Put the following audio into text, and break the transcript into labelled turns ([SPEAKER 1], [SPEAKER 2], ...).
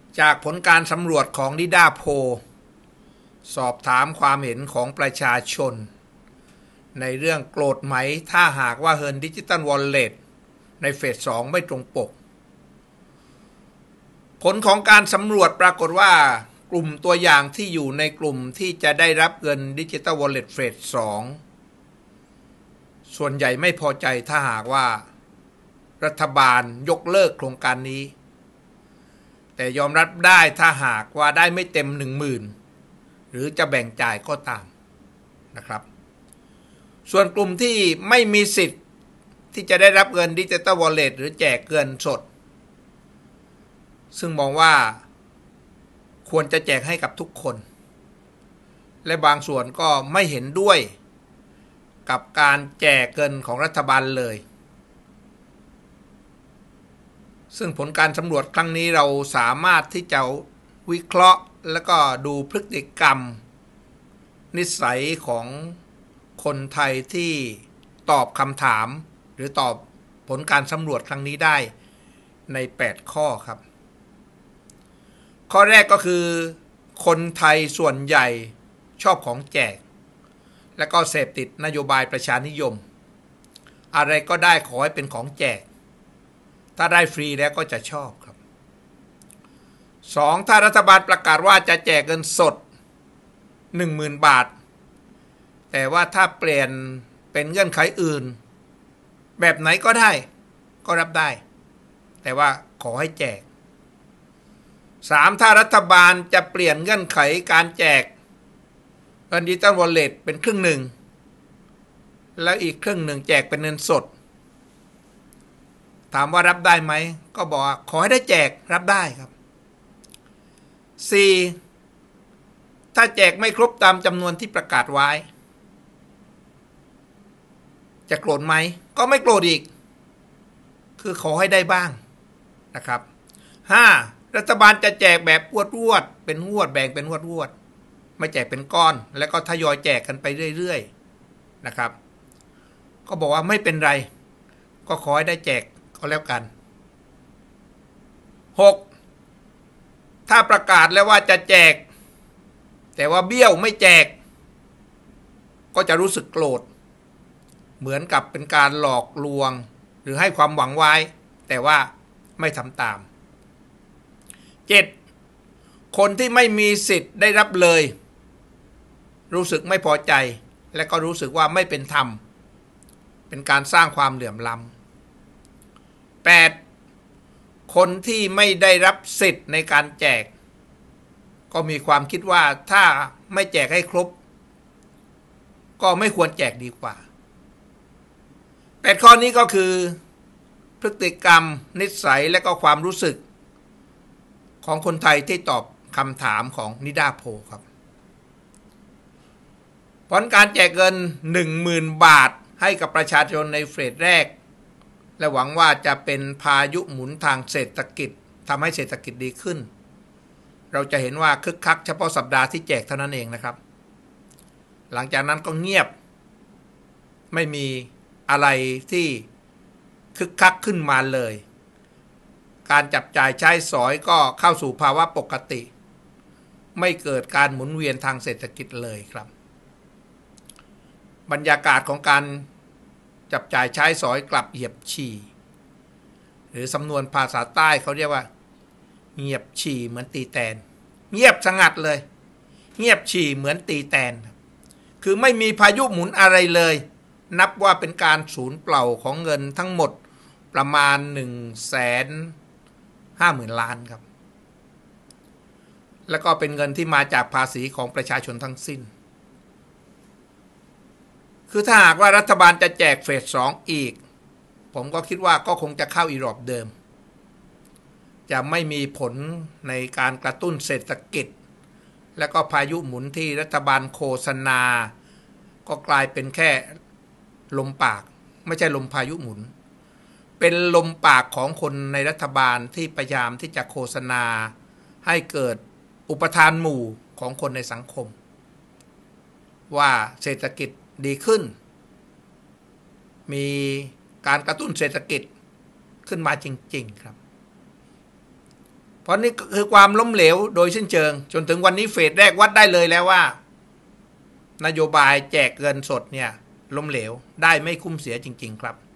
[SPEAKER 1] จากผลการสำรวจของนิด้าโพลสอบถามความเห็นของประชาชนในเรื่องโกรธไหมถ้าหากว่าเฮิร์นดิจิตอลวอลเล็ตในเฟส 2ไม่ตรงปกผลของการสำรวจปรากฏว่ากลุ่มตัวอย่างที่อยู่ในกลุ่มที่จะได้รับเงินดิจิตอลวอลเล็ตเฟส 2ส่วนใหญ่ไม่พอใจถ้าหากว่ารัฐบาลยกเลิกโครงการนี้แต่ยอมรับได้ถ้าหากว่าได้ไม่เต็ม 10,000 หรือจะแบ่งจ่ายก็ตามนะครับส่วนกลุ่มที่ไม่มีสิทธิ์ที่จะได้รับเงินดิจิตอลวอลเล็ตหรือแจกเงินสดซึ่งมองว่าควรจะแจกให้กับทุกคนและบางส่วนก็ไม่เห็นด้วยกับการแจกเงินของรัฐบาลเลยซึ่งผลการสำรวจครั้งนี้เราสามารถที่จะวิเคราะห์แล้วก็ดูพฤติกรรมนิสัยของคนไทยที่ตอบคำถามหรือตอบผลการสำรวจครั้งนี้ได้ใน8ข้อครับข้อแรกก็คือคนไทยส่วนใหญ่ชอบของแจกและก็เสพติดนโยบายประชานิยมอะไรก็ได้ขอให้เป็นของแจกถ้าได้ฟรีแล้วก็จะชอบครับ 2. ถ้ารัฐบาลประกาศว่าจะแจกเงินสด 10,000 บาทแต่ว่าถ้าเปลี่ยนเป็นเงื่อนไขอื่นแบบไหนก็ได้ก็รับได้แต่ว่าขอให้แจก 3. ถ้ารัฐบาลจะเปลี่ยนเงื่อนไขการแจกเงินดิจิตอลวอลเล็ตเป็นครึ่งหนึ่งแล้วอีกครึ่งหนึ่งแจกเป็นเงินสดถามว่ารับได้ไหมก็บอกขอให้ได้แจกรับได้ครับ 4. ถ้าแจกไม่ครบตามจำนวนที่ประกาศไว้จะโกรธไหมก็ไม่โกรธอีกคือขอให้ได้บ้างนะครับ 5. รัฐบาลจะแจกแบบงวดเป็นงวดแบ่งเป็นงวดไม่แจกเป็นก้อนแล้วก็ทยอยแจกกันไปเรื่อยๆนะครับก็บอกว่าไม่เป็นไรก็ขอให้ได้แจกก็แล้วกัน 6. ถ้าประกาศแล้วว่าจะแจกแต่ว่าเบี้ยวไม่แจกก็จะรู้สึกโกรธเหมือนกับเป็นการหลอกลวงหรือให้ความหวังไว้แต่ว่าไม่ทำตาม 7. คนที่ไม่มีสิทธิ์ได้รับเลยรู้สึกไม่พอใจและก็รู้สึกว่าไม่เป็นธรรมเป็นการสร้างความเหลื่อมล้ำ 8. คนที่ไม่ได้รับสิทธิ์ในการแจกก็มีความคิดว่าถ้าไม่แจกให้ครบก็ไม่ควรแจกดีกว่า8ข้อนี้ก็คือพฤติกรรมนิสัยและก็ความรู้สึกของคนไทยที่ตอบคำถามของนิด้าโพลครับผลการแจกเงิน 10,000 บาทให้กับประชาชนในเฟสแรกและหวังว่าจะเป็นพายุหมุนทางเศรษฐกิจทำให้เศรษฐกิจดีขึ้นเราจะเห็นว่าคึกคักเฉพาะสัปดาห์ที่แจกเท่านั้นเองนะครับหลังจากนั้นก็เงียบไม่มีอะไรที่คึกคักขึ้นมาเลยการจับจ่ายใช้สอยก็เข้าสู่ภาวะปกติไม่เกิดการหมุนเวียนทางเศรษฐกิจเลยครับบรรยากาศของการจับจ่ายใช้สอยกลับเหยียบฉี่หรือสำนวนภาษาใต้เขาเรียกว่าเงียบฉี่เหมือนตีแตนเงียบสงัดเลยเงียบฉี่เหมือนตีแตนคือไม่มีพายุหมุนอะไรเลยนับว่าเป็นการสูญเปล่าของเงินทั้งหมดประมาณ 150,000 ล้านครับแล้วก็เป็นเงินที่มาจากภาษีของประชาชนทั้งสิ้นคือถ้าหากว่ารัฐบาลจะแจกเฟส 2อีกผมก็คิดว่าก็คงจะเข้าอีรอบเดิมจะไม่มีผลในการกระตุ้นเศรษฐกิจและก็พายุหมุนที่รัฐบาลโฆษณาก็กลายเป็นแค่ลมปากไม่ใช่ลมพายุหมุนเป็นลมปากของคนในรัฐบาลที่พยายามที่จะโฆษณาให้เกิดอุปทานหมู่ของคนในสังคมว่าเศรษฐกิจดีขึ้นมีการกระตุ้นเศรษฐกิจขึ้นมาจริงๆครับ เพราะนี่คือความล้มเหลวโดยสิ้นเชิงจนถึงวันนี้เฟสแรกวัดได้เลยแล้วว่านโยบายแจกเงินสดเนี่ยล้มเหลวได้ไม่คุ้มเสียจริงๆครับ